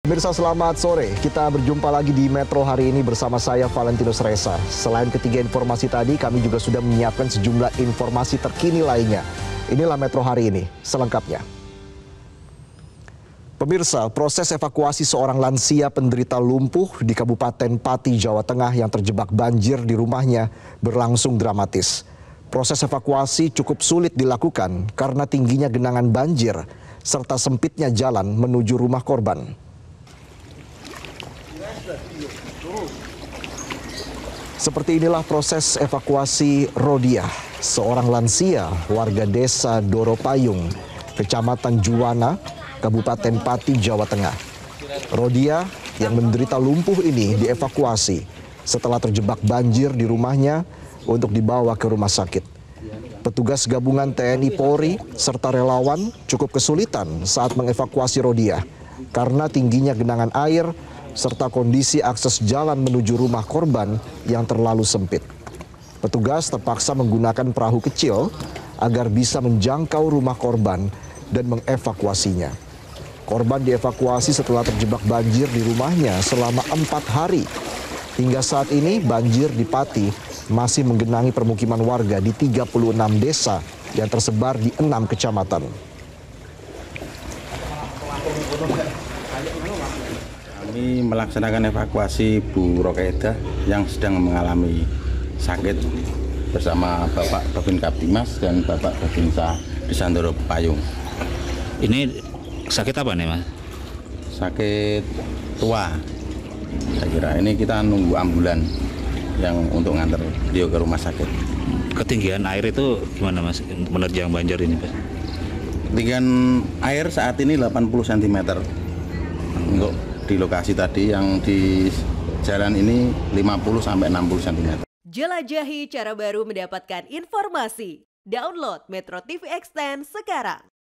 Pemirsa, selamat sore. Kita berjumpa lagi di Metro hari ini bersama saya Valentinus Reza. Selain ketiga informasi tadi, kami juga sudah menyiapkan sejumlah informasi terkini lainnya. Inilah Metro hari ini selengkapnya. Pemirsa, proses evakuasi seorang lansia penderita lumpuh di Kabupaten Pati, Jawa Tengah yang terjebak banjir di rumahnya berlangsung dramatis. Proses evakuasi cukup sulit dilakukan karena tingginya genangan banjir serta sempitnya jalan menuju rumah korban. Seperti inilah proses evakuasi Rodiah, seorang lansia warga desa Doropayung, Kecamatan Juwana, Kabupaten Pati, Jawa Tengah. Rodiah yang menderita lumpuh ini dievakuasi setelah terjebak banjir di rumahnya untuk dibawa ke rumah sakit. Petugas gabungan TNI Polri serta relawan cukup kesulitan saat mengevakuasi Rodiah karena tingginya genangan air serta kondisi akses jalan menuju rumah korban yang terlalu sempit. Petugas terpaksa menggunakan perahu kecil agar bisa menjangkau rumah korban dan mengevakuasinya. Korban dievakuasi setelah terjebak banjir di rumahnya selama 4 hari. Hingga saat ini banjir di Pati masih menggenangi permukiman warga di 36 desa yang tersebar di 6 kecamatan. Kami melaksanakan evakuasi Bu Rokedah yang sedang mengalami sakit bersama Bapak Babin Kaptimas dan Bapak Babinsa di Sandoro Payung. Ini sakit apa nih, Mas? Sakit tua, saya kira. Ini kita nunggu ambulan yang untuk nganter beliau ke rumah sakit. Ketinggian air itu gimana, Mas, menerjang banjir ini, Mas? Ketinggian air saat ini 80 cm. Untuk di lokasi tadi yang di jalan ini 50 sampai 60 cm. Jelajahi cara baru mendapatkan informasi. Download Metro TV Extend sekarang.